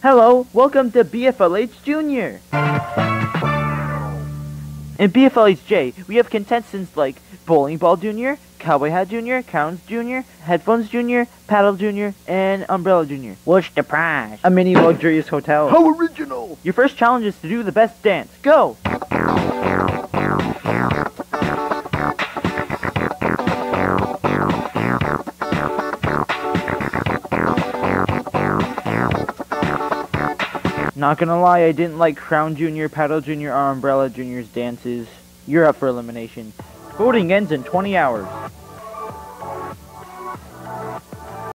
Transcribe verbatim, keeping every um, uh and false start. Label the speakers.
Speaker 1: Hello, welcome to B F L H Junior In B F L H J, we have contestants like Bowling Ball Junior, Cowboy Hat Junior, Counts Junior, Headphones Junior, Paddle Junior, and Umbrella Junior. What's the prize? A mini luxurious hotel.
Speaker 2: How original!
Speaker 1: Your first challenge is to do the best dance. Go! Not gonna lie, I didn't like Crown Junior, Paddle Junior, or Umbrella Junior's dances. You're up for elimination. Voting ends in twenty hours.